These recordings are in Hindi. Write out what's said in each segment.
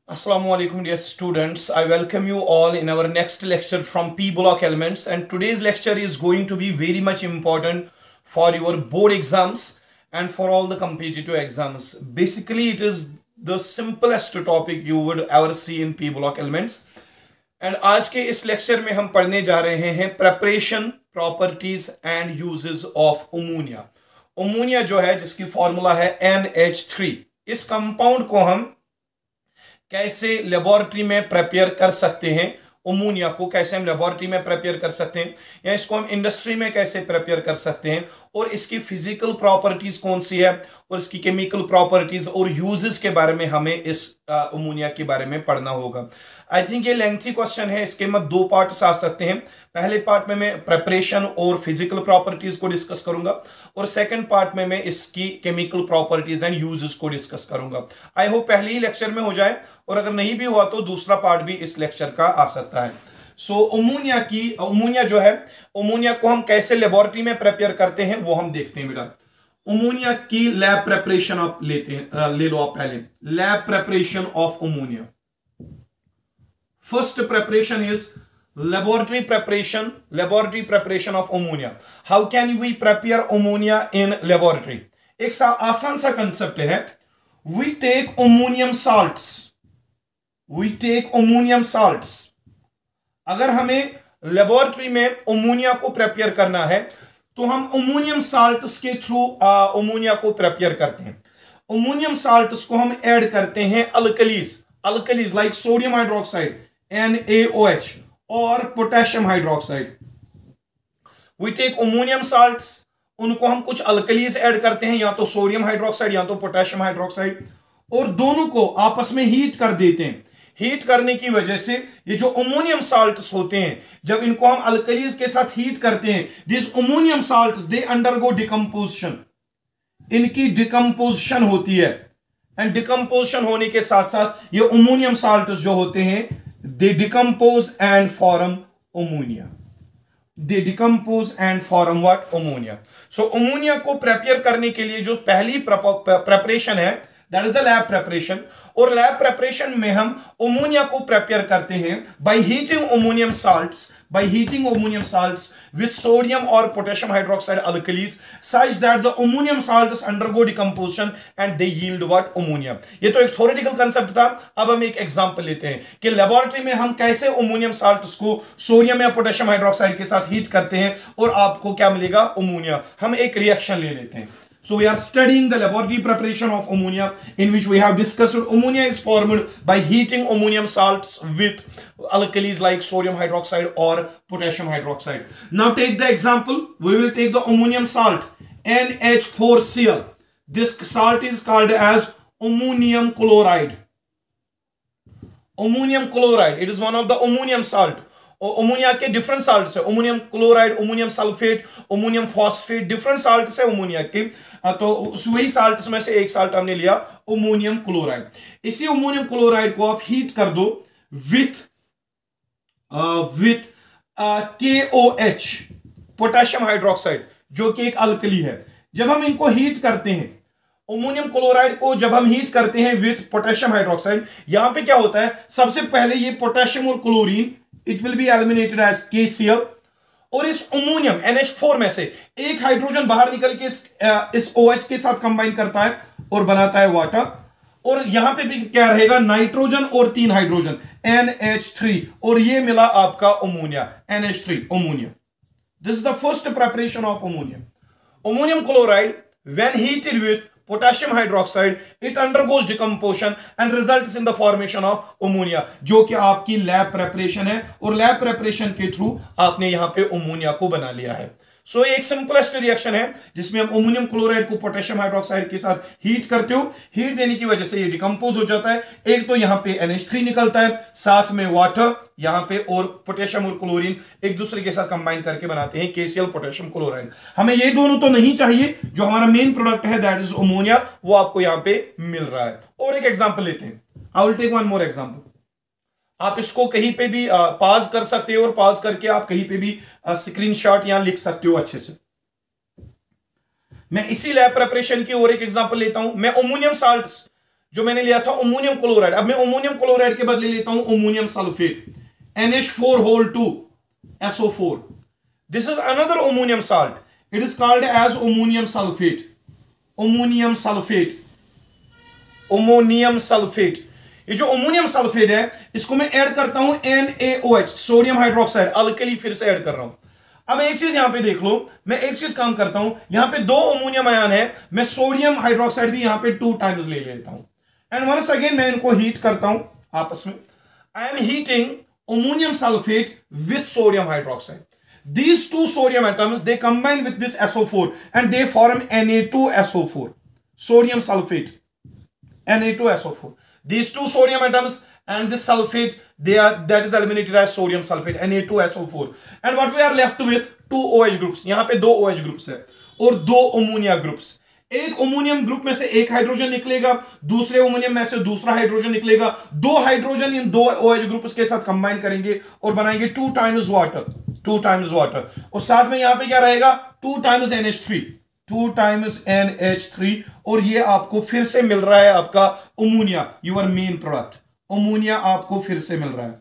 Assalamu alaikum dear students. I welcome you all in our next lecture from P Block Elements, and today's lecture is going to be very much important for your board exams and for all the competitive exams. Basically it is the simplest topic you would ever see in P Block Elements. And आज के इस लेक्चर में हम पढ़ने जा रहे हैं preparation properties and uses of ammonia. Ammonia जो है जिसकी फॉर्मूला है NH3, इस कंपाउंड को हम कैसे लेबोरेटरी में प्रिपेयर कर सकते हैं, अमोनिया को कैसे हम लेबोरेटरी में प्रिपेयर कर सकते हैं या इसको हम इंडस्ट्री में कैसे प्रिपेयर कर सकते हैं, और इसकी फिजिकल प्रॉपर्टीज कौन सी है और इसकी केमिकल प्रॉपर्टीज और यूजेस के बारे में हमें इस अमोनिया के बारे में पढ़ना होगा। आई थिंक ये लेंथी क्वेश्चन है, इसके मैं दो पार्ट्स आ सकते हैं। पहले पार्ट में मैं प्रिपरेशन और फिजिकल प्रॉपर्टीज को डिस्कस करूंगा और सेकंड पार्ट में मैं इसकी केमिकल प्रॉपर्टीज एंड यूजेस को डिस्कस करूंगा। आई होप पहले ही लेक्चर में हो जाए, और अगर नहीं भी हुआ तो दूसरा पार्ट भी इस लेक्चर का आ सकता है। सो अमोनिया जो है, अमोनिया को हम कैसे लेबोरेटरी में प्रिपेयर करते हैं वो हम देखते हैं। बेटा अमोनिया की लैब प्रिपरेशन आप ले लो आप पहले lab preparation of ammonia. First preparation is laboratory preparation of ammonia. How can we prepare ammonia in laboratory? एक आसान सा कंसेप्ट है, we take ammonium salts. अगर हमें लेबोरेटरी में अमोनिया को प्रिपेयर करना है तो हम अमोनियम साल्ट्स के थ्रू अमोनिया को प्रिपेयर करते हैं। अमोनियम साल्ट्स को हम ऐड करते हैं alkalies like sodium hydroxide NaOH और potassium hydroxide. We take ammonium salts, उनको हम कुछ अल्कलीज ऐड करते हैं, या तो सोडियम हाइड्रोक्साइड या तो पोटेशियम हाइड्रोक्साइड, और दोनों को आपस में हीट कर देते हैं। हीट करने की वजह से ये जो अमोनियम साल्ट्स होते हैं, जब इनको हम अल्कलीज के साथ हीट करते हैं, this ammonium salts they undergo decomposition, इनकी डिकम्पोजिशन होती है, एंड डिकम्पोजिशन होने के साथ साथ ये अमोनियम साल्ट्स जो होते हैं they decompose and form ammonia. They decompose and form what? Ammonia. So ammonia को प्रेपेयर करने के लिए जो पहली प्रेपरेशन है that is the lab preparation, और लैब प्रेपरेशन में हम अमोनिया को प्रेपेयर करते हैं by heating ammonium salts with sodium or potassium hydroxide alkalis such that the ammonium salts undergo decomposition and they yield what? Ammonia. ये तो एक थ्योरेटिकल कंसेप्ट था। अब हम एक एग्जांपल लेते हैं कि लेबोरेटरी में हम कैसे अमोनियम साल्ट्स को सोडियम या पोटेशियम हाइड्रोक्साइड के साथ हीट करते हैं और आपको क्या मिलेगा? अमोनिया। हम एक रिएक्शन ले लेते हैं। So we are studying the laboratory preparation of ammonia, in which we have discussed ammonia is formed by heating ammonium salts with alkalis like sodium hydroxide or potassium hydroxide. Now take the example. We will take the ammonium salt NH4Cl. This salt is called as ammonium chloride. Ammonium chloride. It is one of the ammonium salt. Ammonia के डिफरेंट साल्ट्स है, ammonium chloride, ammonium sulphate, ammonium phosphate, different salts है अमोनिया के। तो वही साल्ट्स में से एक साल्ट हमने लिया अमोनियम क्लोराइड। इसी अमोनियम क्लोराइड को आप हीट कर दो विथ KOH, पोटेशियम हाइड्रोक्साइड, जो कि एक अल्कली है। जब हम इनको हीट करते हैं, अमोनियम क्लोराइड को जब हम हीट करते हैं विथ पोटेशियम हाइड्रोक्साइड, यहां पे क्या होता है? सबसे पहले ये पोटेशियम और chlorine it will be eliminated as KCl, और इस अमोनियम NH4 में से एक हाइड्रोजन बाहर निकल के इस OH के साथ कंबाइन करता है और बनाता है वाटर, और यहां पे भी क्या रहेगा? नाइट्रोजन और 3 हाइड्रोजन NH3, और ये मिला आपका ammonia NH3 ammonia. This is the first preparation of ammonia. Ammonium chloride when heated with potassium hydroxide it undergoes decomposition and results in the formation of ammonia, जो कि आपकी लैब प्रेपरेशन है, और लैब प्रेपरेशन के थ्रू आपने यहां पे अमोनिया को बना लिया है। सो एक सिंपलेस्ट रिएक्शन है जिसमें हम अमोनियम क्लोराइड को पोटेशियम हाइड्रोक्साइड के साथ हीट करते हो। हीट देने की वजह से ये डिकम्पोज हो जाता है। एक तो यहां पे NH3 निकलता है, साथ में वाटर यहां पे, और पोटेशियम और क्लोरीन एक दूसरे के साथ कंबाइन करके बनाते हैं KCl पोटेशियम क्लोराइड। हमें ये दोनों तो नहीं चाहिए, जो हमारा मेन प्रोडक्ट है दैट इज अमोनिया, वो आपको यहां पे मिल रहा है। और एक एग्जांपल लेते हैं। I will take one more example. आप इसको कहीं पे भी पास कर सकते हो, और पास करके आप कहीं पे भी स्क्रीनशॉट यहां लिख सकते हो अच्छे से। मैं इसी लैब प्रिपरेशन की और एक एग्जांपल लेता हूं। मैं अमोनियम साल्ट्स जो मैंने लिया था अमोनियम क्लोराइड, अब मैं अमोनियम क्लोराइड के बदले लेता हूं ammonium sulphate, NH4 whole 2 SO4. This is another ammonium salt. It is called as ammonium sulfate. Ammonium sulfate. Ammonium sulfate. ये जो अमोनियम सल्फेट है इसको मैं ऐड करता हूं NaOH, सोडियम हाइड्रोक्साइड, अल्कली फिर से ऐड कर रहा हूं। अब एक चीज यहां पे देख लो, मैं एक चीज काम करता हूं, यहां पे 2 अमोनियम आयन है, मैं सोडियम हाइड्रोक्साइड भी यहां पे 2 टाइम्स ले लेता हूं एंड वंस अगेन मैं इनको हीट करता हूं आपस में। I am heating ammonium sulfate with sodium hydroxide. These two sodium atoms, they combine with this SO4 and they form Na2SO4. Sodium sulfate, Na2SO4. These two sodium atoms and this sulfate, that is eliminated as sodium sulfate, Na2SO4. And what we are left with? 2 OH groups. यहाँ पे 2 OH groups है और 2 ammonia groups. एक अमोनियम ग्रुप में से एक हाइड्रोजन निकलेगा, दूसरे अमोनियम में से दूसरा हाइड्रोजन निकलेगा, 2 हाइड्रोजन इन 2 OH ग्रुप्स के साथ कंबाइन करेंगे और बनाएंगे 2 टाइम्स वाटर, 2 टाइम्स वाटर, और साथ में यहां पे क्या रहेगा 2 टाइम्स NH3, 2 टाइम्स NH3, और ये आपको फिर से मिल रहा है आपका ammonia, your main product. Ammonia आपको फिर से मिल रहा है,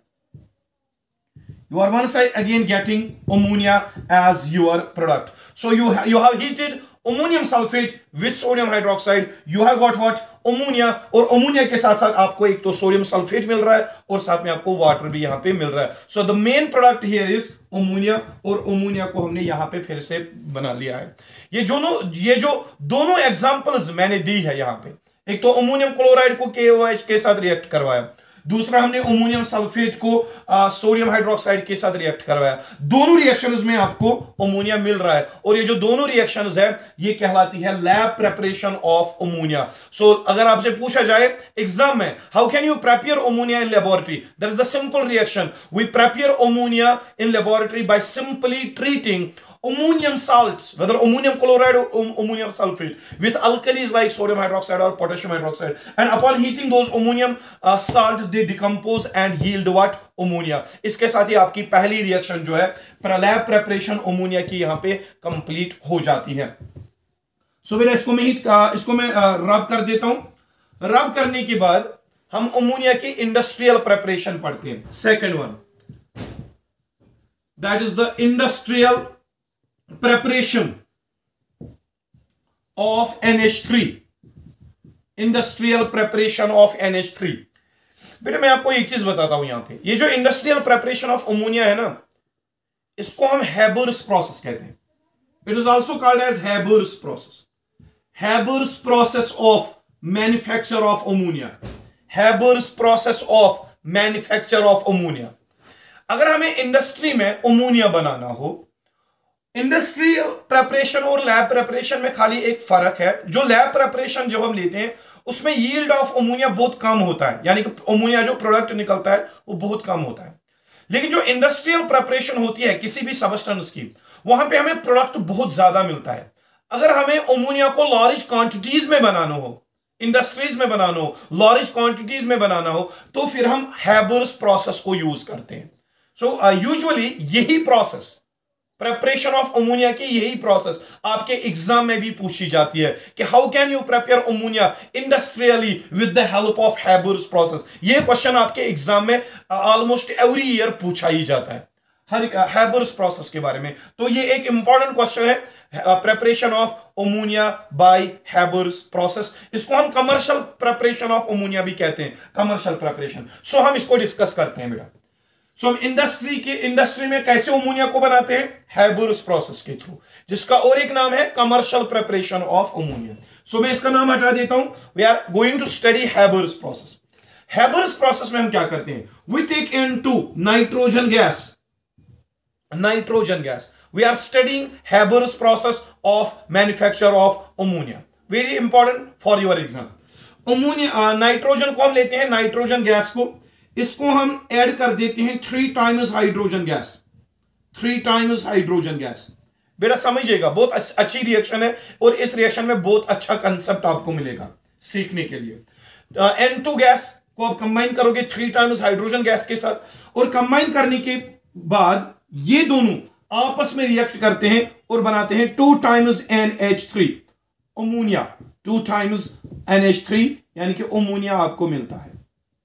you are once again getting ammonia as your product. So you have heated ammonium sulfate with sodium hydroxide, you have got what? Ammonia, और अमोनिया के साथ साथ आपको एक तो सोडियम सल्फेट मिल रहा है और साथ में आपको वाटर भी यहां पे मिल रहा है। So the main product here is ammonia, और अमोनिया को हमने यहां पे फिर से बना लिया है। ये जो दोनों एग्जांपल्स मैंने दी है यहां पे, एक तो अमोनियम क्लोराइड को KOH के साथ रिएक्ट करवाया, दूसरा हमने अमोनियम सल्फेट को सोडियम हाइड्रोक्साइड के साथ रिएक्ट करवाया। दोनों रिएक्शंस में आपको अमोनिया मिल रहा है, और ये जो दोनों रिएक्शंस है ये कहलाती है lab preparation of ammonia. So अगर आपसे पूछा जाए एग्जाम में, how can you prepare ammonia in laboratory, that is the simple reaction, we prepare ammonia in laboratory by simply treating ammonium salts, whether ammonium chloride or ammonium sulfate, with alkalis like sodium hydroxide or potassium hydroxide, and upon heating those ammonium salts they decompose and yield what? Ammonia. इसके साथ ही आपकी पहली रिएक्शन जो है लैब प्रेपरेशन अमोनिया की यहाँ पे कंप्लीट हो जाती है। सो बेटा इसको मैं रब कर देता हूं। रब करने के बाद हम अमोनिया की इंडस्ट्रियल प्रेपरेशन पढ़ते हैं। Second one, that is the industrial preparation of NH3, industrial preparation of NH3। बेटा मैं आपको एक चीज बताता हूं, यहां पे ये जो इंडस्ट्रियल प्रेपरेशन ऑफ अमोनिया है ना, इसको हम Haber's प्रोसेस कहते हैं। It is also called as Haber's process, Haber's process of manufacture of ammonia, Haber's process of manufacture of ammonia. अगर हमें इंडस्ट्री में अमोनिया बनाना हो, इंडस्ट्रियल प्रेपरेशन और लैब प्रेपरेशन में खाली एक फर्क है। जो लैब प्रेपरेशन जो हम लेते हैं उसमें यील्ड ऑफ अमोनिया बहुत कम होता है, यानी कि अमोनिया जो प्रोडक्ट निकलता है वो बहुत कम होता है। लेकिन जो इंडस्ट्रियल प्रेपरेशन होती है किसी भी सब्सटेंस की, वहां पे हमें प्रोडक्ट बहुत ज्यादा मिलता है। अगर हमें अमोनिया को लार्ज क्वांटिटीज में बनाना हो, इंडस्ट्रीज में बनाना हो, लार्ज क्वांटिटीज में बनाना हो, तो फिर हम Haber's प्रोसेस को यूज करते हैं। सो यूजुअली यही प्रोसेस, प्रेपरेशन ऑफ अमोनिया की यही प्रोसेस आपके एग्जाम में भी पूछी जाती है कि how can you prepare ammonia industrially with the help of Haber's process. ये क्वेश्चन आपके एग्जाम में ऑलमोस्ट एवरी ईयर पूछा ही जाता है, हर Haber's प्रोसेस के बारे में। तो ये एक इंपॉर्टेंट क्वेश्चन है, preparation of ammonia by Haber's process. इसको हम कमर्शियल प्रेपरेशन ऑफ अमोनिया भी कहते हैं, कमर्शियल प्रेपरेशन। सो हम इसको डिस्कस करते हैं बेटा। सो हम इंडस्ट्री में कैसे अमोनिया को बनाते हैं? Haber's प्रोसेस के थ्रू, जिसका और एक नाम है commercial preparation of ammonia. So मैं इसका नाम हटा देता हूं। We are going to study Haber's process. Haber's process में हम क्या करते हैं? We take N2 nitrogen gas. We are studying Haber's process of manufacture of ammonia, very important for your exam. Ammonia nitrogen को हम लेते हैं, नाइट्रोजन गैस को, इसको हम ऐड कर देते हैं 3 times hydrogen gas, 3 times hydrogen gas. बेटा समझिएगा, बहुत अच्छी रिएक्शन है और इस रिएक्शन में बहुत अच्छा कंसेप्ट आपको मिलेगा सीखने के लिए। N2 गैस को आप कंबाइन करोगे 3 टाइम्स हाइड्रोजन गैस के साथ, और कंबाइन करने के बाद ये दोनों आपस में रिएक्ट करते हैं और बनाते हैं 2 times NH3 ammonia, 2 times NH3 यानी कि अमोनिया आपको मिलता है।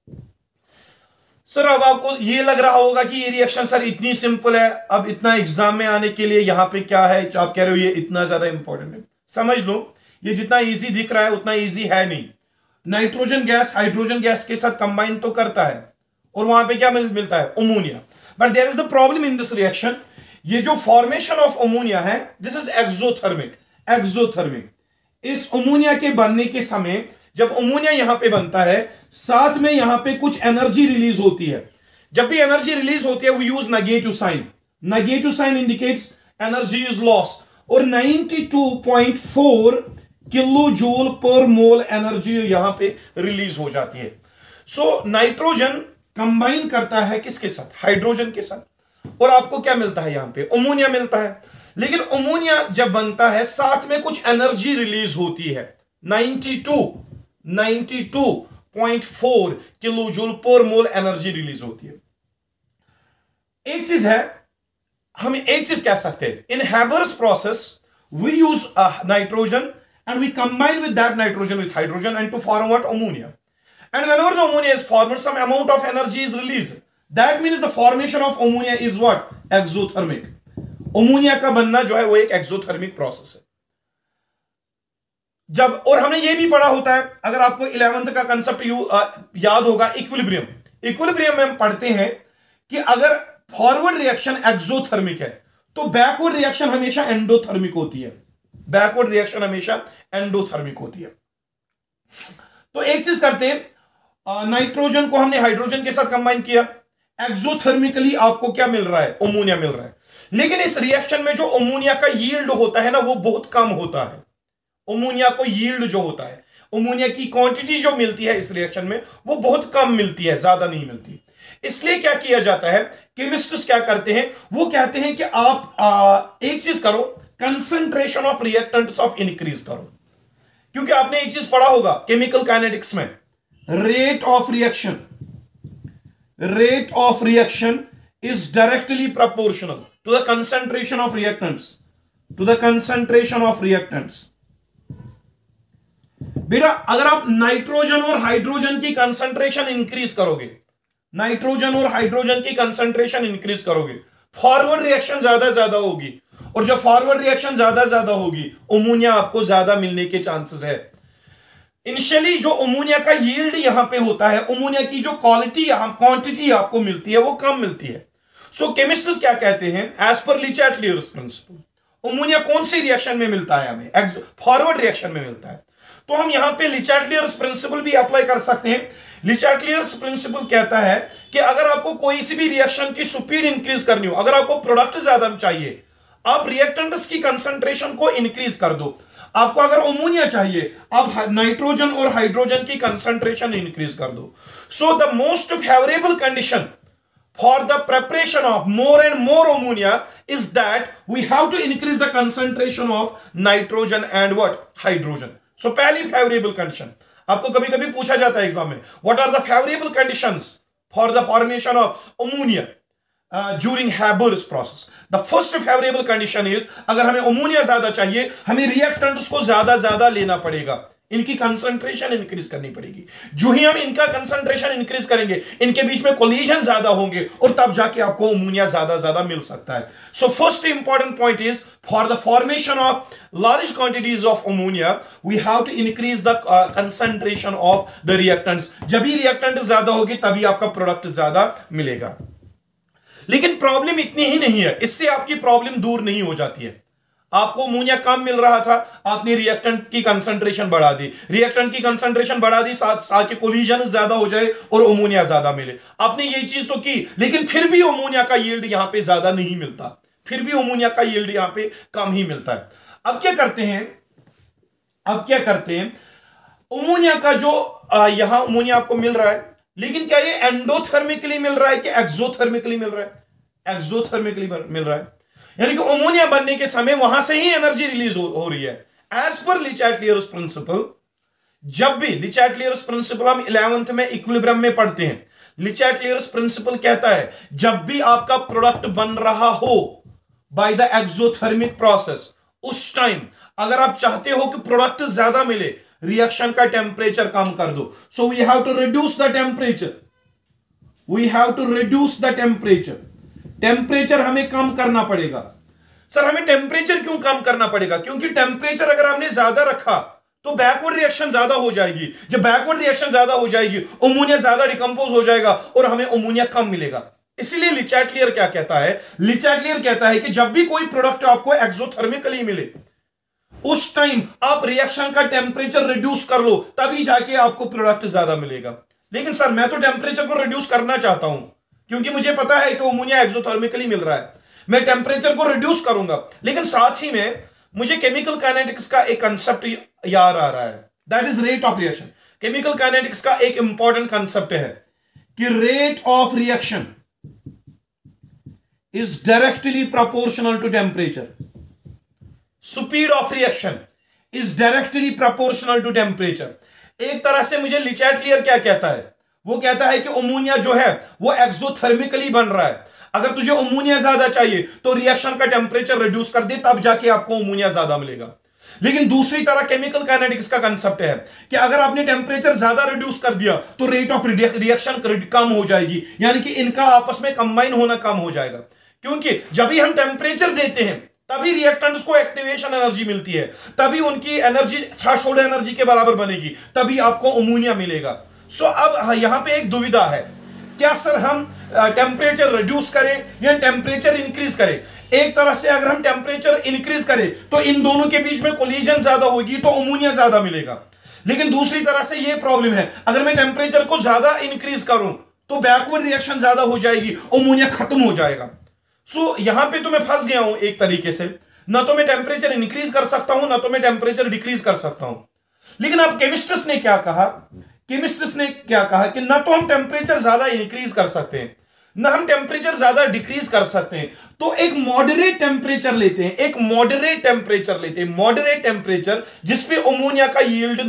सर अब आपको ये लग रहा होगा कि ये रिएक्शन सर इतनी सिंपल है, अब इतना एग्जाम में आने के लिए यहां पे क्या है आप कह रहे हो ये इतना ज्यादा इंपॉर्टेंट है। समझ लो ये जितना इजी दिख रहा है उतना इजी है नहीं। नाइट्रोजन गैस हाइड्रोजन गैस के साथ कंबाइन तो करता है और वहां पे क्या मिलता है, ammonia. But there is the problem in this reaction, ये जो फॉर्मेशन ऑफ अमोनिया है दिस इज एक्सोथर्मिक। एक्सोथर्मिक इस अमोनिया के बनने के समय जब अमोनिया यहां पे बनता है साथ में यहां पे कुछ एनर्जी रिलीज होती है। जब भी एनर्जी रिलीज होती है वो use negative sign. Negative sign indicates energy is loss और 92.4 किलो जूल पर मोल एनर्जी यहां पे रिलीज हो जाती है। सो नाइट्रोजन कंबाइन करता है किसके साथ, हाइड्रोजन के साथ, और आपको क्या मिलता है यहां पे, अमोनिया मिलता है। लेकिन अमोनिया जब बनता है साथ में कुछ एनर्जी रिलीज होती है, 92.4 किलो जूल पर मोल एनर्जी रिलीज होती है। एक चीज है, हम एक चीज कह सकते हैं, in Haber's process we use nitrogen and we combine with that nitrogen with hydrogen and to form what, ammonia. And whenever the ammonia is formed some amount of energy is released. That means the formation of ammonia is what, exothermic. Ammonia का बनना जो है वो एक एक्सोथर्मिक प्रोसेस है। जब और हमने ये भी पढ़ा होता है, अगर आपको 11th का कंसेप्ट याद होगा, इक्विलिब्रियम। इक्विलिब्रियम में हम पढ़ते हैं कि अगर फॉरवर्ड रिएक्शन एक्सोथर्मिक है तो बैकवर्ड रिएक्शन हमेशा एंडोथर्मिक होती है। बैकवर्ड रिएक्शन हमेशा एंडोथर्मिक होती है। तो एक चीज करते हैं, नाइट्रोजन को हमने हाइड्रोजन के साथ कंबाइन किया, एक्सोथर्मिकली आपको क्या मिल रहा है, अमोनिया मिल रहा है। लेकिन इस रिएक्शन में जो अमोनिया का यील्ड होता है ना वो बहुत कम होता है। अमोनिया को यील्ड जो होता है, अमोनिया की क्वांटिटी जो मिलती है इस रिएक्शन में वो बहुत कम मिलती है, ज्यादा नहीं मिलती। इसलिए क्या किया जाता है, केमिस्ट्स क्या करते हैं, वो कहते हैं कि आप एक चीज करो, concentration of reactants of increase करो। क्योंकि आपने एक चीज पढ़ा होगा केमिकल काइनेटिक्स में, rate of reaction is directly proportional to the concentration of reactants, बेटा अगर आप नाइट्रोजन और हाइड्रोजन की कंसंट्रेशन इंक्रीज करोगे, नाइट्रोजन और हाइड्रोजन की कंसंट्रेशन इंक्रीज करोगे, फॉरवर्ड रिएक्शन ज्यादा होगी, और जब फॉरवर्ड रिएक्शन ज्यादा होगी अमोनिया आपको ज्यादा मिलने के चांसेस है। इनिशियली जो अमोनिया का यील्ड यहां पे होता है, अमोनिया की जो क्वांटिटी आपको मिलती है वो कम मिलती है। सो केमिस्ट्स क्या कहते हैं, as per Le Chatelier's principal, ammonia कौन सी रिएक्शन में मिलता है हमें, फॉरवर्ड रिएक्शन में मिलता है। तो हम यहां पे Le Chatelier's प्रिंसिपल भी अप्लाई कर सकते हैं। Le Chatelier's प्रिंसिपल कहता है कि अगर आपको कोई सी भी रिएक्शन की स्पीड इंक्रीज करनी हो, अगर आपको प्रोडक्ट ज्यादा चाहिए, आप रिएक्टेंट्स की कंसंट्रेशन को इंक्रीज कर दो। आपको अगर अमोनिया चाहिए, आप नाइट्रोजन और हाइड्रोजन की कंसंट्रेशन इंक्रीज कर दो। So the most favourable condition for the preparation of more and more ammonia is that we have to increase the concentration of nitrogen and what, hydrogen. So पहली favorable condition आपको कभी कभी पूछा जाता है एग्जाम में, what are the favorable conditions for the formation of ammonia during Haber's process. The first favorable condition is अगर हमें अमोनिया ज्यादा चाहिए, हमें रिएक्टेंट्स को ज्यादा लेना पड़ेगा, इनकी कंसंट्रेशन इंक्रीज करनी पड़ेगी। जो ही हम इनका कंसंट्रेशन इंक्रीज करेंगे, इनके बीच में कोलिजन ज्यादा होंगे और तब जाके आपको अमोनिया ज्यादा मिल सकता है। So first important point is, for the formation of large quantities of ammonia we have to increase the concentration of the reactants. जब भी रिएक्टेंट ज्यादा होगी तभी आपका प्रोडक्ट ज्यादा मिलेगा। लेकिन प्रॉब्लम इतनी ही नहीं है, इससे आपकी प्रॉब्लम दूर नहीं हो जाती है। आपको अमोनिया कम मिल रहा था, आपने रिएक्टेंट की कंसंट्रेशन बढ़ा दी, रिएक्टेंट की कंसंट्रेशन बढ़ा दी, साथ के कोलिजन ज्यादा हो जाए और अमोनिया ज्यादा मिले। आपने ये चीज तो की, लेकिन फिर भी अमोनिया का यील्ड यहां पे ज्यादा नहीं मिलता, फिर भी अमोनिया का यील्ड यहां पे कम ही मिलता है। अब क्या करते हैं, अमोनिया का जो यहां अमोनिया आपको मिल रहा है, लेकिन क्या ये एंडोथर्मिकली मिल रहा है कि एक्सोथर्मिकली मिल रहा है? एक्सोथर्मिकली मिल रहा है, यानी कि अमोनिया बनने के समय वहां से ही एनर्जी रिलीज हो रही है। As per Le Chatelier's principal, जब भी Le Chatelier's प्रिंसिपल हम 11th में इक्विलिब्रियम में पढ़ते हैं, Le Chatelier's प्रिंसिपल कहता है जब भी आपका प्रोडक्ट बन रहा हो बाय द एक्सोथर्मिक प्रोसेस, उस टाइम अगर आप चाहते हो कि प्रोडक्ट ज्यादा मिले, रिएक्शन का टेम्परेचर कम कर दो। So we have to reduce the temperature, we have to reduce the temperature. Temperature हमें कम करना पड़ेगा। सर हमें टेम्परेचर क्यों कम करना पड़ेगा? क्योंकि टेम्परेचर अगर हमने ज्यादा रखा तो बैकवर्ड रिएक्शन ज्यादा हो जाएगी। जब बैकवर्ड रिएक्शन ज्यादा हो जाएगी, अमोनिया ज्यादा डिकम्पोज हो जाएगा और हमें अमोनिया कम मिलेगा। इसीलिए ले चैटलियर क्या कहता है? ले चैटलियर कहता है कि जब भी कोई प्रोडक्ट आपको एक्सोथर्मिकली मिले, उस टाइम आप रिएक्शन का टेम्परेचर रिड्यूस कर लो, तभी जाके आपको प्रोडक्ट ज्यादा मिलेगा। लेकिन सर मैं तो टेम्परेचर को रिड्यूस करना चाहता हूं, क्योंकि मुझे पता है कि अमोनिया एक्सोथर्मिकली मिल रहा है, मैं टेम्परेचर को रिड्यूस करूंगा। लेकिन साथ ही में मुझे केमिकल काइनेटिक्स का एक कंसेप्ट याद आ रहा है, that is rate of reaction. Chemical kinetics का एक इंपॉर्टेंट कंसेप्ट है कि rate of reaction is directly proportional to temperature. Speed of reaction is directly proportional to temperature. एक तरह से मुझे ले चैटलियर क्या कहता है? वो कहता है कि अमोनिया जो है वो एक्सोथर्मिकली बन रहा है। अगर तुझे अमोनिया ज्यादा चाहिए तो रिएक्शन का टेम्परेचर रिड्यूस कर दे, तब जाके आपको अमोनिया ज्यादा मिलेगा। लेकिन दूसरी तरह केमिकल काइनेटिक्स का कंसेप्ट है कि अगर आपने टेम्परेचर ज्यादा रिड्यूस कर दिया तो रेट ऑफ रिएक्शन कम हो जाएगी, यानी कि इनका आपस में कंबाइन होना कम हो जाएगा। क्योंकि जब भी हम टेम्परेचर देते हैं तभी रिएक्टेंट्स को एक्टिवेशन एनर्जी मिलती है, तभी उनकी एनर्जी थ्रेशोल्ड एनर्जी के बराबर बनेगी, तभी आपको अमोनिया मिलेगा। सो अब यहां पे एक दुविधा है, क्या सर हम टेम्परेचर रिड्यूस करें या टेम्परेचर इंक्रीज करें? एक तरह से अगर हम टेम्परेचर इंक्रीज करें तो इन दोनों के बीच में कोलिजन ज्यादा होगी तो अमोनिया ज्यादा मिलेगा। लेकिन दूसरी तरह से यह प्रॉब्लम है, अगर मैं टेम्परेचर को ज्यादा इंक्रीज करूं तो बैकवर्ड रिएक्शन ज्यादा हो जाएगी, अमोनिया खत्म हो जाएगा। सो यहां पे तो मैं फंस गया हूं एक तरीके से, ना तो मैं टेम्परेचर इंक्रीज कर सकता हूं ना तो मैं टेम्परेचर डिक्रीज कर सकता हूं। लेकिन अब केमिस्ट्स ने क्या कहा? केमिस्ट्स ने क्या कहा कि ना तो हम टेम्परेचर ज्यादा इंक्रीज कर सकते हैं ना हम टेम्परेचर ज्यादा डिक्रीज कर सकते हैं, तो एक मॉडरेट टेम्परेचर लेते हैं, एक मॉडरेट टेम्परेचर लेते हैं, मॉडरेट टेम्परेचर जिसपे अमोनिया का यील्ड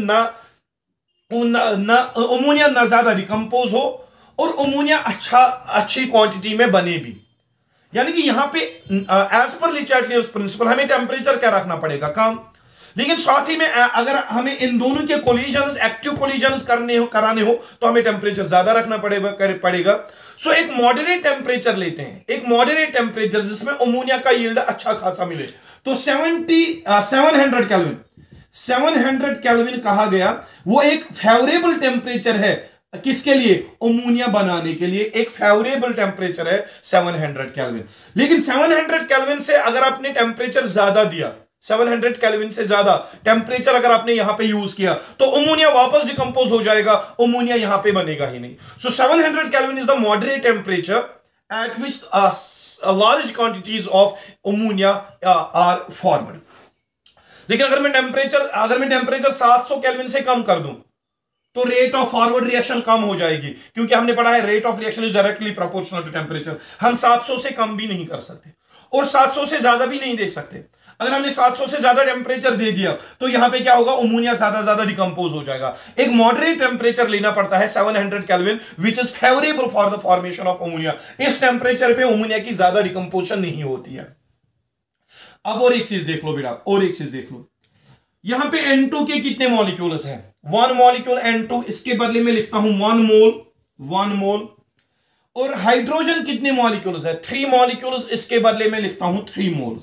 अमोनिया ना ज्यादा डिकम्पोज हो और अमोनिया अच्छी क्वांटिटी में बने भी। यानी कि यहां पे एज पर ले चैटलियर्स प्रिंसिपल हमें टेम्परेचर क्या रखना पड़ेगा? कम। लेकिन साथ ही में अगर हमें इन दोनों के कोलिजन्स, एक्टिव कोलिजन्स कराने हो तो हमें टेम्परेचर ज्यादा रखना पड़ेगा। सो एक मॉडरेट टेम्परेचर लेते हैं, एक मॉडरेट टेम्परेचर जिसमें अमोनिया का यील्ड अच्छा खासा मिले। तो 700 केल्विन, 700 केल्विन कहा गया, वो एक फेवरेबल टेम्परेचर है किसके लिए? अमोनिया बनाने के लिए एक फेवरेबल टेम्परेचर है 700 केल्विन। लेकिन 700 केल्विन से अगर आपने टेम्परेचर ज्यादा दिया, 700 केल्विन से ज्यादा टेम्परेचर अगर आपने यहां पे यूज किया तो अमोनिया वापस डिकम्पोज हो जाएगा, अमोनिया यहां पे बनेगा ही नहीं। So 700 kelvin is the moderate temperature at which large quantities of ammonia are formed. लेकिन अगर मैं टेम्परेचर 700 केल्विन से कम कर दूं तो रेट ऑफ फॉरवर्ड रिएक्शन कम हो जाएगी, क्योंकि हमने पढ़ा है rate of reaction is directly proportional to temperature. हम 700 से कम भी नहीं कर सकते और 700 से ज्यादा भी नहीं दे सकते। अगर हमने 700 से ज्यादा टेम्परेचर दे दिया तो यहां पे क्या होगा? अमोनिया ज्यादा डिकम्पोज हो जाएगा। एक मॉडरेट टेम्परेचर लेना पड़ता है 700 kelvin which is favourable for the formation of ammonia. इस टेम्परेचर पे अमोनिया की ज्यादा डिकम्पोजिशन नहीं होती है। अब और एक चीज देख लो बेटा, और एक चीज देख लो, यहां पे N2 के कितने मॉलिक्यूल्स हैं? 1 मॉलिक्यूल N2, इसके बदले में लिखता हूं 1 मोल। और हाइड्रोजन कितने मॉलिक्यूल्स है? 3 मॉलिक्यूल्स, इसके बदले में लिखता हूं 3 moles.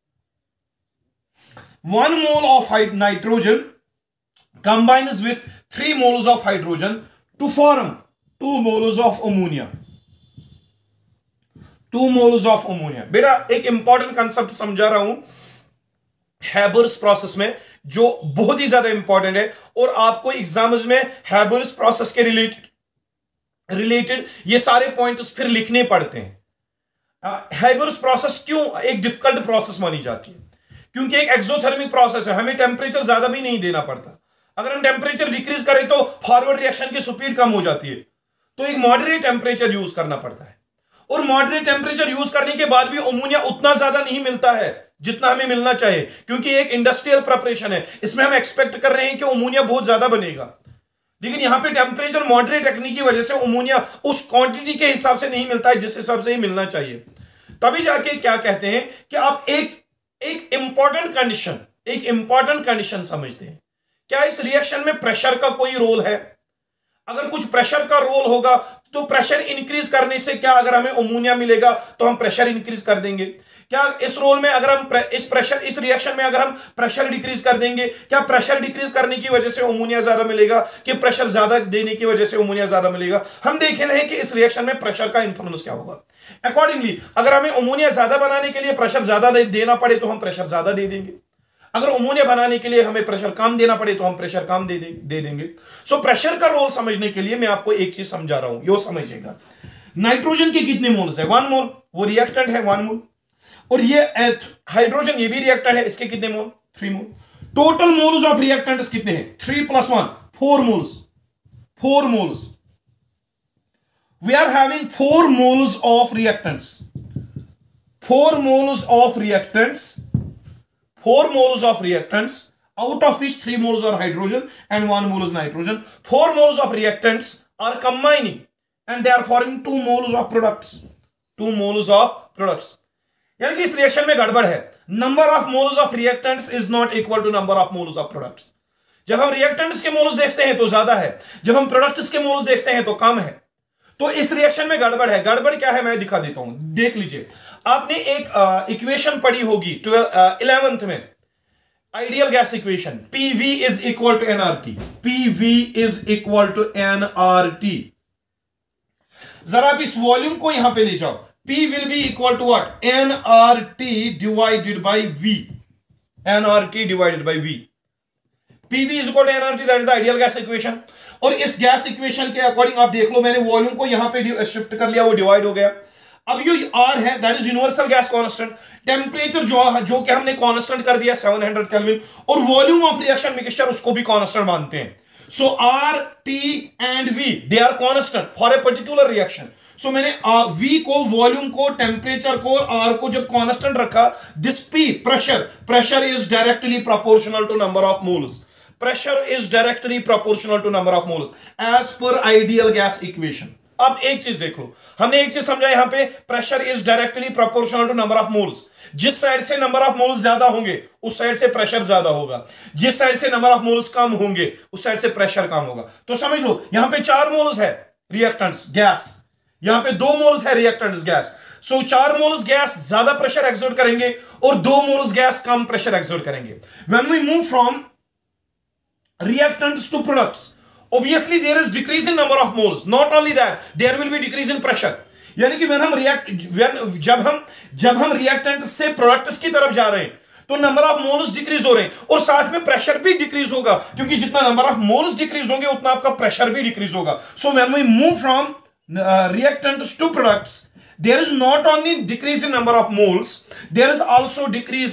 1 mole of nitrogen combines with 3 moles of hydrogen to form 2 moles of ammonia. 2 moles of ammonia। बेटा एक इंपॉर्टेंट कंसेप्ट समझा रहा हूं हैबर्स प्रोसेस में, जो बहुत ही ज्यादा इंपॉर्टेंट है और आपको एग्जाम्स में हैबर्स प्रोसेस के रिलेटेड ये सारे पॉइंट्स फिर लिखने पड़ते हैं। हैबर्स प्रोसेस क्यों एक डिफिकल्ट प्रोसेस मानी जाती है? क्योंकि एक एक्सोथर्मिक प्रोसेस है, हमें टेम्परेचर ज्यादा भी नहीं देना पड़ता। अगर हम टेम्परेचर डिक्रीज करें तो फॉरवर्ड रिएक्शन की स्पीड कम हो जाती है, तो एक मॉडरेट टेम्परेचर यूज करना पड़ता है। और मॉडरेट टेम्परेचर यूज करने के बाद भी अमोनिया उतना ज्यादा नहीं मिलता है जितना हमें मिलना चाहिए, क्योंकि एक इंडस्ट्रियल प्रिपरेशन है, इसमें हम एक्सपेक्ट कर रहे हैं कि अमोनिया बहुत ज्यादा बनेगा। लेकिन यहां पे टेम्परेचर मॉडरेट रखने की वजह से अमोनिया उस क्वांटिटी के हिसाब से नहीं मिलता है जिस हिसाब से ही मिलना चाहिए। तभी जाके क्या कहते हैं कि आप एक इंपॉर्टेंट कंडीशन समझते हैं क्या इस रिएक्शन में प्रेशर का कोई रोल है? अगर कुछ प्रेशर का रोल होगा तो प्रेशर इंक्रीज करने से क्या, अगर हमें अमोनिया मिलेगा तो हम प्रेशर इंक्रीज कर देंगे? क्या इस रोल में अगर हम इस रिएक्शन में अगर हम प्रेशर डिक्रीज कर देंगे, क्या प्रेशर डिक्रीज करने की वजह से अमोनिया ज्यादा मिलेगा कि प्रेशर ज्यादा देने की वजह से अमोनिया ज्यादा मिलेगा? हम देख रहे हैं कि इस रिएक्शन में प्रेशर का इंफ्लुएंस क्या होगा। अकॉर्डिंगली अगर हमें अमोनिया ज्यादा बनाने के लिए प्रेशर ज्यादा देना पड़े तो हम प्रेशर ज्यादा दे देंगे, अगर अमोनिया बनाने के लिए हमें प्रेशर कम देना पड़े तो हम प्रेशर कम दे देंगे। सो प्रेशर का रोल समझने के लिए मैं आपको एक चीज समझा रहा हूं, यो समझिएगा। नाइट्रोजन के कितने मोल्स है? 1 मोल, वो रिएक्टेंट है 1 मोल। और ये हाइड्रोजन, ये भी रिएक्टेंट है, इसके कितने mole? 3 mole. Total moles of reactants कितने हैं? 3 + 1 4 moles. 4 moles. We are having 4 moles of reactants. 4 moles of reactants, 4 moles of reactants, out of which 3 moles are hydrogen and 1 mole is nitrogen. 4 moles of reactants are combining and they are forming 2 moles of products. 2 moles of products. यानी कि इस रिएक्शन में गड़बड़ है। Number of moles of reactants is not equal to number of moles of products. जब हम रिएक्टेंट्स के मोल्स देखते हैं तो ज्यादा है, जब हम प्रोडक्ट्स के मोल्स देखते हैं तो कम है। तो इस रिएक्शन में गड़बड़ है। गड़बड़ क्या है मैं दिखा देता हूं, देख लीजिए। आपने एक इक्वेशन पढ़ी होगी 11th में, ideal gas equation, PV is equal to nRT। PV is equal to nRT। जरा आप इस वॉल्यूम को यहां पे ले जाओ। P will be equal to what? nRT divided by V। nRT divided by V। PV is equal to nRT, that is the ideal gas equation. और इस गैस इक्वेशन के अकॉर्डिंग आप देख लो, मैंने वॉल्यूम को यहां पे शिफ्ट कर लिया, वो डिवाइड हो गया। अब ये R है, that is universal gas constant. Temperature जो कि हमने कांस्टेंट कर दिया 700 केल्विन, और वॉल्यूम ऑफ रिएक्शन मिक्सचर उसको भी कांस्टेंट मानते हैं। So R, T and V they are constant for a particular reaction. So मैंने V को, वॉल्यूम को, टेम्परेचर को और R को जब कांस्टेंट रखा, this P pressure is directly proportional to number of moles. Pressure is directly proportional to number of moles as per ideal gas equation. अब एक चीज देख लो, हमने एक चीज समझा यहां पे, pressure is directly proportional to number of moles. जिस साइड से नंबर ऑफ मोल्स ज्यादा होंगे उस साइड से प्रेशर ज्यादा होगा, जिस साइड से नंबर ऑफ मोल्स कम होंगे उस साइड से प्रेशर कम होगा। तो समझ लो यहां पे 4 मोल्स है रिएक्टेंट्स गैस, यहां पे 2 मोल्स है reactants gas. So 4 moles gas ज्यादा प्रेशर एक्सर्ट करेंगे और 2 मोल्स गैस कम प्रेशर एक्सर्ट करेंगे। When we move from reactants to products, obviously there is decrease in number of moles. Not only that, there will be decrease in pressure. यानी कि जब हम रिएक्टेंट से प्रोडक्ट्स की तरफ जा रहे हैं तो नंबर ऑफ मोल्स डिक्रीज हो रहे हैं और साथ में प्रेशर भी डिक्रीज होगा, क्योंकि जितना नंबर ऑफ मोल्स डिक्रीज होंगे उतना आपका प्रेशर भी डिक्रीज होगा। So when we move from reactants to products, there is not only decrease in number of moles, there is also decrease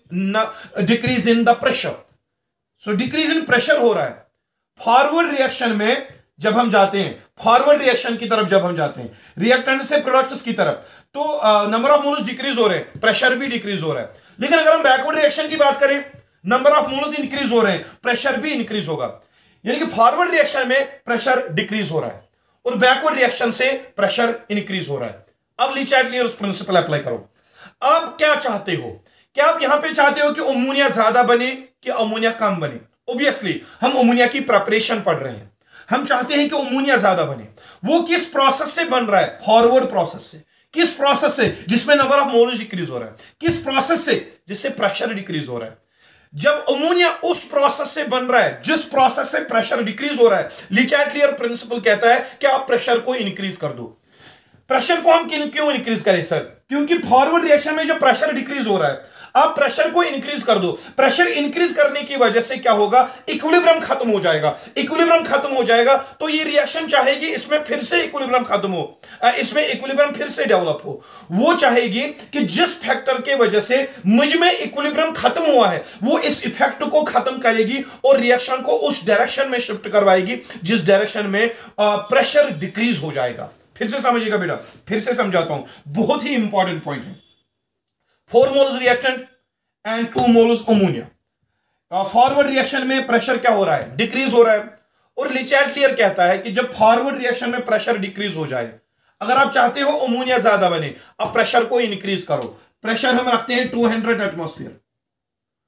in the pressure. So decrease in pressure हो रहा है। फॉरवर्ड रिएक्शन में जब हम जाते हैं, फॉरवर्ड रिएक्शन की तरफ जब हम जाते हैं रिएक्टेंट से प्रोडक्ट्स की तरफ, तो नंबर ऑफ मोल्स डिक्रीज हो रहे हैं, प्रेशर भी डिक्रीज हो रहा है। लेकिन अगर हम बैकवर्ड रिएक्शन की बात करें, नंबर ऑफ मोल्स इंक्रीज हो रहे हैं, प्रेशर भी इंक्रीज होगा। यानी कि फॉरवर्ड रिएक्शन में प्रेशर डिक्रीज हो रहा है और बैकवर्ड रिएक्शन से प्रेशर इंक्रीज हो रहा है। अब लीचार्ट-लियर प्रिंसिपल अप्लाई करो। अब क्या चाहते हो? क्या आप यहां पे चाहते हो कि अमोनिया ज्यादा बने कि अमोनिया कम बने? ऑब्वियसली हम अमोनिया की प्रिपरेशन पढ़ रहे हैं, हम चाहते हैं कि अमोनिया ज्यादा बने। वो किस प्रोसेस से बन रहा है? फॉरवर्ड प्रोसेस से। किस प्रोसेस से? जिसमें नंबर ऑफ मोल्स डिक्रीज हो रहा है। किस प्रोसेस से? जिससे प्रेशर डिक्रीज हो रहा है। जब अमोनिया उस प्रोसेस से बन रहा है जिस प्रोसेस से प्रेशर डिक्रीज हो रहा है, लीचार्ट-लियर प्रिंसिपल कहता है कि आप प्रेशर को इंक्रीज कर दो। प्रेशर को हम क्यों इंक्रीज करें सर? क्योंकि फॉरवर्ड रिएक्शन में जो प्रेशर डिक्रीज हो रहा है, आप प्रेशर को इंक्रीज कर दो। प्रेशर इंक्रीज करने की वजह से क्या होगा? इक्विलिब्रियम खत्म हो जाएगा। इक्विलिब्रियम खत्म हो जाएगा तो ये रिएक्शन चाहेगी इसमें फिर से इक्विलिब्रियम खत्म हो, इसमें इक्विलिब्रियम फिर से डेवलप हो। वो चाहेगी कि जिस फैक्टर के वजह से मुझ में इक्विलिब्रियम खत्म हुआ है वो इस इफेक्ट को खत्म करेगी और रिएक्शन को उस डायरेक्शन में शिफ्ट करवाएगी जिस डायरेक्शन में प्रेशर डिक्रीज हो जाएगा। फिर से समझिएगा बेटा, फिर से समझाता हूं, बहुत ही इंपॉर्टेंट पॉइंट है। 4 moles reactant and 2 moles ammonia. Forward reaction में प्रेशर क्या हो रहा है? डिक्रीज हो रहा है। और लीचार्ट-लियर कहता है कि जब फॉरवर्ड रिएक्शन में प्रेशर डिक्रीज हो जाए, अगर आप चाहते हो अमोनिया ज्यादा बने, अब प्रेशर को इंक्रीज करो। प्रेशर हम रखते हैं 200 एटमॉस्फेयर।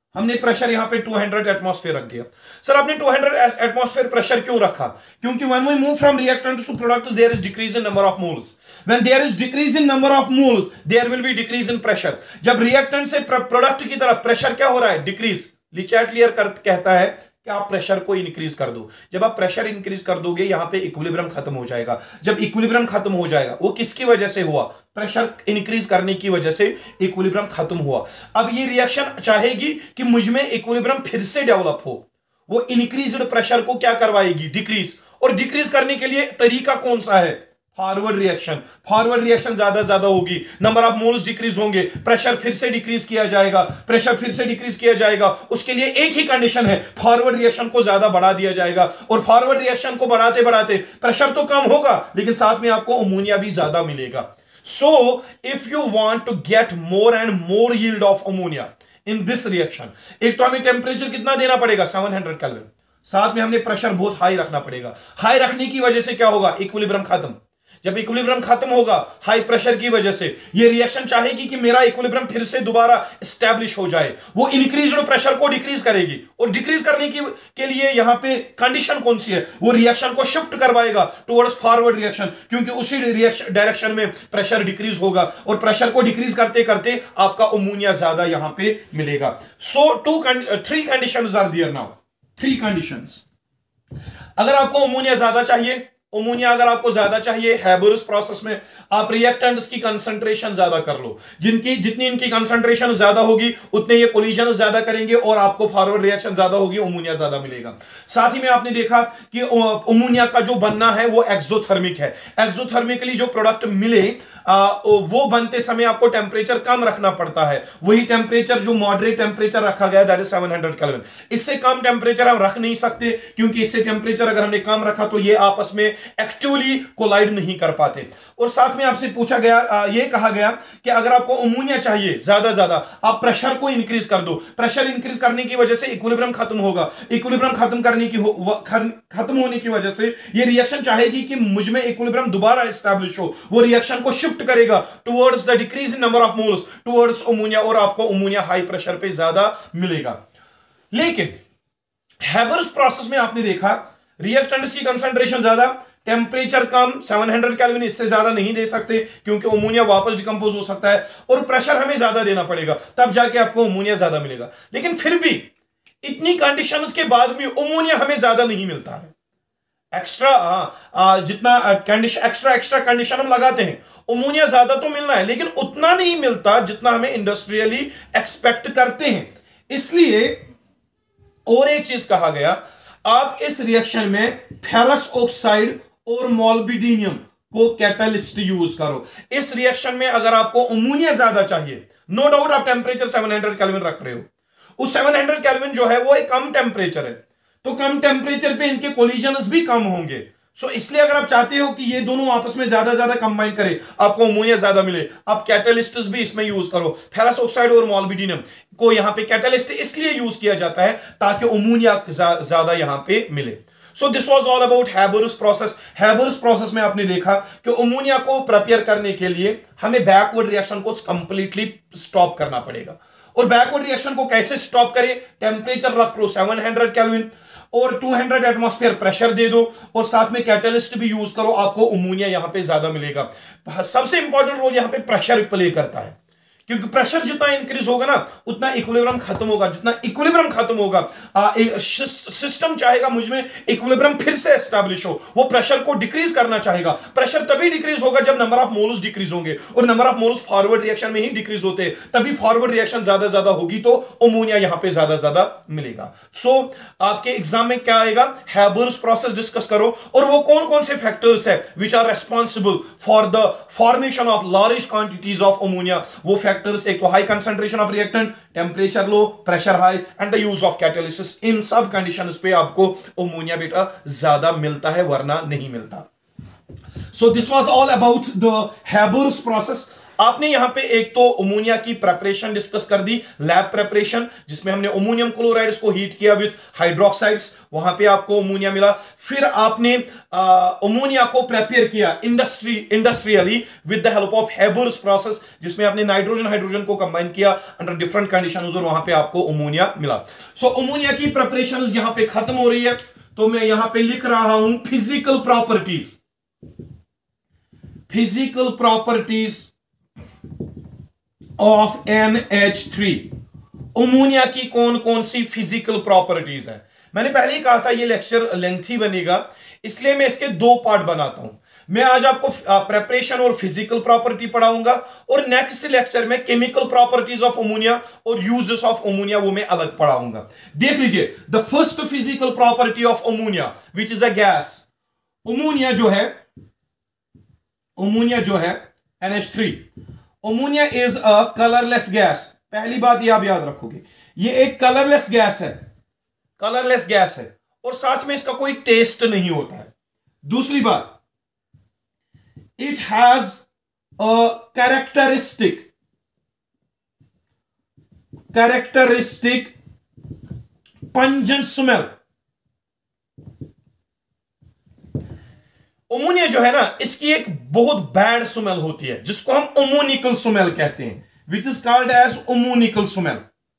हमने प्रेशर यहां पे 200 एटमॉस्फेयर रख दिया। सर आपने 200 एटमॉस्फेयर प्रेशर क्यों रखा? क्योंकि when we move from reactants to products there is decrease in number of moles. When there is decrease in number of moles there will be decrease in pressure. जब रिएक्टेंट से प्रोडक्ट की तरफ प्रेशर क्या हो रहा है? डिक्रीज। लिचैटलियर कहता है कि आप प्रेशर को इंक्रीज कर दो। जब आप प्रेशर इंक्रीज कर दोगे यहां पे इक्विलिब्रियम खत्म हो जाएगा। जब इक्विलिब्रियम खत्म हो जाएगा वो किसकी वजह से हुआ? प्रेशर इंक्रीज करने की वजह से इक्विलिब्रियम खत्म हुआ। अब ये रिएक्शन चाहेगी कि मुझ में इक्विलिब्रियम फिर से डेवलप हो, वो इंक्रीज्ड प्रेशर को क्या करवाएगी? डिक्रीज। और डिक्रीज करने के लिए तरीका कौन सा है? Forward reaction. फॉरवर्ड रिएक्शन ज्यादा होगी, नंबर ऑफ मोल्स डिक्रीज होंगे, प्रेशर फिर से डिक्रीज किया जाएगा, प्रेशर फिर से डिक्रीज किया जाएगा। उसके लिए एक ही कंडीशन है, फॉरवर्ड रिएक्शन को ज्यादा बढ़ा दिया जाएगा। और फॉरवर्ड रिएक्शन को बढ़ाते बढ़ाते प्रेशर तो कम होगा लेकिन साथ में आपको अमोनिया भी ज्यादा मिलेगा। So if you want to get more and more yield of ammonia in this reaction, एक तो हमें टेम्परेचर कितना देना पड़ेगा? 700 केल्विन। साथ में हमने प्रेशर बहुत हाई रखना पड़ेगा। हाई रखने की वजह से क्या होगा? इक्विलिब्रियम खत्म। जब इक्विलिब्रियम खत्म होगा हाई प्रेशर की वजह से, ये रिएक्शन चाहेगी कि मेरा इक्विलिब्रियम फिर से दोबारा एस्टैब्लिश हो जाए। वो इंक्रीज्ड प्रेशर को डिक्रीज करेगी और डिक्रीज करने के लिए यहां पे कंडीशन कौन सी है? वो रिएक्शन को शिफ्ट करवाएगा टुवर्ड्स फॉरवर्ड रिएक्शन, क्योंकि उसी डायरेक्शन में प्रेशर डिक्रीज होगा और प्रेशर को डिक्रीज करते करते आपका अमोनिया ज्यादा यहां पे मिलेगा। So 3 conditions are there now. 3 conditions. अगर आपको अमोनिया ज्यादा चाहिए, अमोनिया अगर आपको ज्यादा चाहिए हैबरस प्रोसेस में, आप रिएक्टेंट्स की कंसंट्रेशन ज्यादा कर लो। जितनी इनकी कंसंट्रेशन ज्यादा होगी उतने ये कोलिजन ज्यादा करेंगे और आपको फॉरवर्ड रिएक्शन ज्यादा होगी, अमोनिया ज्यादा मिलेगा। साथ ही में आपने देखा कि अमोनिया का जो बनना है वो एक्सोथर्मिक है। एक्सोथर्मिकली जो प्रोडक्ट मिले वो बनते समय आपको टेम्परेचर कम रखना पड़ता है। वही टेम्परेचर जो मॉडरेट टेम्परेचर रखा गया दैट इज 700 केल्विन। इससे कम टेम्परेचर हम रख नहीं सकते, क्योंकि इससे टेम्परेचर अगर हमने कम रखा तो ये आपस में एक्टिवली कोलाइड नहीं कर पाते। और साथ में आपसे पूछा गया, ये कहा गया कि अगर आपको अमोनिया चाहिए ज्यादा आप प्रेशर को इंक्रीज कर दो। प्रेशर इंक्रीज करने की वजह से इक्विलिब्रियम खत्म होगा। इक्विलिब्रियम खत्म होने की वजह से ये रिएक्शन चाहेगी कि मुझ में इक्विलिब्रियम दोबारा एस्टैब्लिश हो। वो रिएक्शन को शिफ्ट करेगा towards the decrease in number of moles, towards ammonia, और आपको अमोनिया हाई प्रेशर पे ज्यादा मिलेगा। लेकिन हैबरस प्रोसेस में आपने देखा रिएक्टेंट्स की कंसंट्रेशन ज्यादा, टेम्परेचर कम, 700 केल्विन, इससे ज्यादा नहीं दे सकते क्योंकि अमोनिया वापस डिकंपोज हो सकता है, और प्रेशर हमें ज्यादा देना पड़ेगा, तब जाके आपको अमोनिया ज्यादा मिलेगा। लेकिन फिर भी इतनी कंडीशंस के बाद भी अमोनिया हमें ज्यादा नहीं मिलता है। जितना एक्स्ट्रा कंडीशन हम लगाते हैं, अमोनिया ज्यादा तो मिलना है लेकिन उतना नहीं मिलता जितना हमें इंडस्ट्रियली एक्सपेक्ट करते हैं। इसलिए और एक चीज कहा गया, आप इस रिएक्शन में फेरस ऑक्साइड और मोल्बिडिनियम को कैटलिस्ट यूज करो। इस रिएक्शन में अगर आपको अमोनिया ज्यादा चाहिए, नो डाउट आप टेम्परेचर 700 केल्विन रख रहे हो, उस 700 केल्विन जो है वो एक कम टेम्परेचर है, तो कम टेम्परेचर पे इनके कोलिजन्स भी कम होंगे। सो इसलिए अगर आप चाहते हो कि ये दोनों आपस में ज्यादा कंबाइन करें, आपको अमोनिया ज्यादा मिले, आप कैटलिस्ट्स भी इसमें यूज करो। फेरस ऑक्साइड और मोल्बिडिनियम को यहां पे कैटलिस्ट इसलिए यूज किया जाता है ताकि अमोनिया ज्यादा यहां पे मिले। So this was all about Haber's process. Haber's process में आपने देखा कि अमोनिया को प्रिपेयर करने के लिए हमें बैकवर्ड रिएक्शन को कंप्लीटली स्टॉप करना पड़ेगा। और बैकवर्ड रिएक्शन को कैसे स्टॉप करें? टेम्परेचर रख लो 700 केल्विन और 200 एटमॉस्फेयर प्रेशर दे दो और साथ में कैटलिस्ट भी यूज करो, आपको अमोनिया यहां पे ज्यादा मिलेगा। सबसे इंपॉर्टेंट रोल यहां पे प्रेशर प्ले करता है, क्योंकि प्रेशर जितना इंक्रीज होगा ना उतना इक्विलिब्रियम खत्म होगा। जितना इक्विलिब्रियम खत्म होगा सिस्टम चाहेगा मुझ में इक्विलिब्रियम फिर से एस्टैब्लिश हो, वो प्रेशर को डिक्रीज करना चाहेगा। प्रेशर तभी डिक्रीज होगा जब नंबर ऑफ मोल्स डिक्रीज होंगे, और number of moles forward reaction में ही डिक्रीज होते हैं, तभी फॉरवर्ड रिएक्शन ज्यादा होगी तो अमोनिया यहां पे ज्यादा मिलेगा। सो आपके एग्जाम में क्या आएगा? हैबरस प्रोसेस डिस्कस करो, और वो कौन कौन से फैक्टर्स है which are responsible for the formation of large quantities of ammonia. वो एक तो high concentration of reactant, temperature low, pressure high and the use of catalyst. इन सब कंडीशंस पे आपको अमोनिया बेटा ज्यादा मिलता है, वरना नहीं मिलता। So this was all about the Haber's process. आपने यहां पे एक तो अमोनिया की प्रेपरेशन डिस्कस कर दी, लैब प्रेपरेशन, जिसमें हमने अमोनियम क्लोराइड को हीट किया विद हाइड्रोक्साइड्स, वहां पे आपको अमोनिया मिला। फिर आपने अमोनिया को प्रिपेयर किया industrially with the help of Haber's process, जिसमें आपने नाइट्रोजन हाइड्रोजन को कंबाइन किया अंडर डिफरेंट कंडीशंस और वहां पे आपको अमोनिया मिला। सो अमोनिया की प्रिपरेशन यहां पे खत्म हो रही है, तो मैं यहां पे लिख रहा हूं physical properties, physical properties of NH3। Ammonia की कौन कौन सी फिजिकल प्रॉपर्टीज है। मैंने पहले ही कहा था ये लेक्चर लेंथी बनेगा, इसलिए मैं इसके दो पार्ट बनाता हूं। मैं आज आपको प्रेपरेशन और फिजिकल प्रॉपर्टी पढ़ाऊंगा, और नेक्स्ट लेक्चर में केमिकल प्रॉपर्टीज ऑफ अमोनिया और यूजेस ऑफ अमोनिया वो मैं अलग पढ़ाऊंगा। देख लीजिए, the first physical property of ammonia which is a gas. Ammonia जो है NH3, ammonia is a colourless gas. पहली बात ये आप याद रखोगे, ये एक कलरलेस गैस है, और साथ में इसका कोई टेस्ट नहीं होता है। दूसरी बात, it has a characteristic pungent smell. Ammonia जो है ना, इसकी एक बहुत बैड स्मेल होती है, जिसको हम अमोनिकल स्मेल कहते हैं, which is called as ammoniacal smell.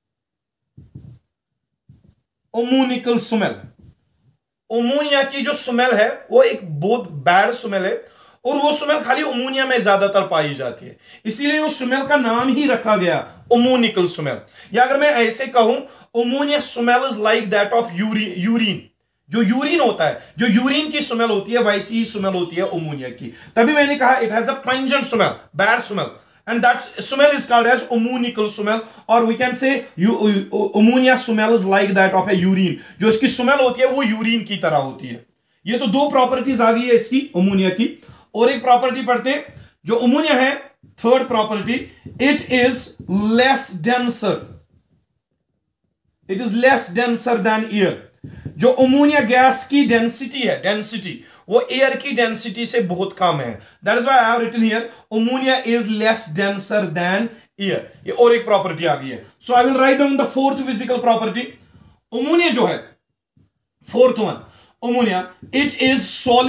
Ammonia की जो स्मेल है वो एक बहुत बैड स्मेल है, और वो स्मेल खाली अमोनिया में ज्यादातर पाई जाती है, इसीलिए उस स्मेल का नाम ही रखा गया अमोनिकल स्मेल। या अगर मैं ऐसे कहूं, ammonia smell is like that of urine. जो यूरिन होता है, जो यूरिन की स्मेल होती है, वैसी ही स्मेल होती है अमोनिया की। तभी मैंने कहा it has a pungent smell, bad smell, and that smell is called as ammonical smell, or we can say ammonia smell is like that of a urine। जो इसकी स्मेल होती है वो यूरिन की तरह होती है। ये तो दो प्रॉपर्टीज आ गई है इसकी अमोनिया की। और एक प्रॉपर्टी पढ़ते हैं जो अमोनिया है, third property, it is less denser than air. जो अमोनिया गैस की डेंसिटी वो एयर की डेंसिटी से बहुत कम है। That is why I have written here ammonia is less denser than air. ये और एक प्रॉपर्टी आ गई है। So I will write down the fourth physical property. Ammonia जो है, fourth one, ammonia it is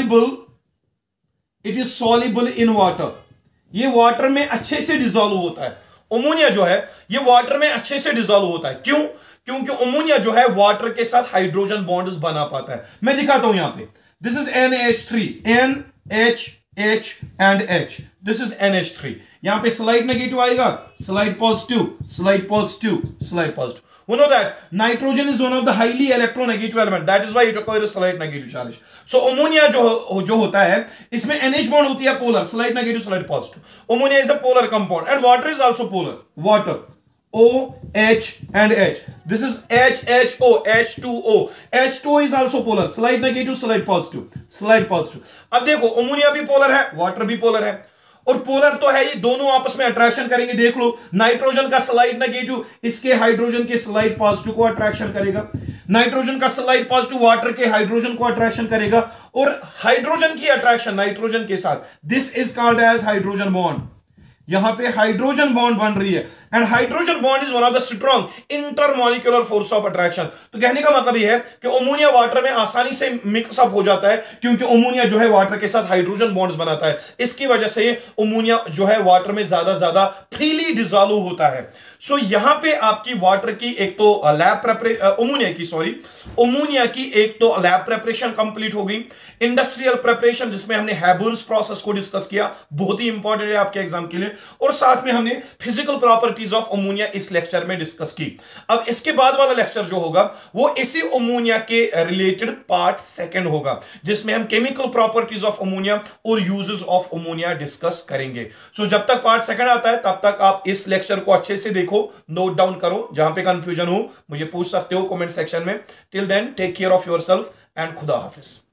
soluble in water. ये वाटर में अच्छे से डिसॉल्व होता है। अमोनिया जो है ये वाटर में अच्छे से डिसॉल्व होता है। क्यों? क्योंकि अमोनिया जो है वाटर के साथ हाइड्रोजन बॉन्ड्स बना पाता है। मैं दिखाता हूं यहां पे, this is NH3, NH and H, this is NH3। यहां पे स्लाइड नेगेटिव आएगा, slight positive, slight positive, slight positive. We know that nitrogen is one of the highly electronegative element, that is why it requires slight negative charge। So ammonia जो होता है, इसमें NH bond होती है polar, slight negative, slight positive। Ammonia is a polar compound and water is also polar, water, OH and H, this is HHO, H2O, H2O is also polar, slight negative, slight positive, slight positive। अब देखो अमोनिया भी पोलर है, वाटर भी पोलर है, और पोलर तो है, ये दोनों आपस में अट्रैक्शन करेंगे। देख लो, नाइट्रोजन का स्लाइड नेगेटिव इसके हाइड्रोजन के स्लाइड पॉजिटिव को अट्रैक्शन करेगा, नाइट्रोजन का स्लाइड पॉजिटिव वाटर के हाइड्रोजन को अट्रैक्शन करेगा, और हाइड्रोजन की अट्रैक्शन नाइट्रोजन के साथ, this is called as hydrogen bond. यहां पे हाइड्रोजन बॉन्ड बन रही है, and hydrogen bond is one of the strong intermolecular force of attraction. तो कहने का मतलब यह है कि अमोनिया वाटर में आसानी से मिक्सअप हो जाता है, क्योंकि अमोनिया जो है वाटर के साथ हाइड्रोजन बॉन्ड्स बनाता है। इसकी वजह से अमोनिया जो है वाटर में ज्यादा फ्रीली डिसॉल्व होता है। सो यहां पे आपकी वाटर की एक तो अमोनिया की एक तो लैब प्रेपरेशन कंप्लीट हो गई। इंडस्ट्रियल प्रेपरेशन, जिसमें हमने हैबर्स प्रोसेस को डिस्कस किया, बहुत ही इंपॉर्टेंट है आपके एग्जाम के लिए, और साथ में हमने फिजिकल प्रॉपर्टीज ऑफ अमोनिया इस लेक्चर में डिस्कस की। अब इसके बाद वाला लेक्चर जो होगा वो इसी अमोनिया के रिलेटेड पार्ट सेकंड होगा, जिसमें हम केमिकल प्रॉपर्टीज ऑफ अमोनिया और यूजेस ऑफ अमोनिया डिस्कस करेंगे। सो जब तक पार्ट सेकंड आता है तब तक आप इस लेक्चर को अच्छे से देखो, नोट डाउन करो, जहां पे कंफ्यूजन हो मुझे पूछ सकते हो कमेंट सेक्शन में। Till then take care of yourself and खुदा हाफिज।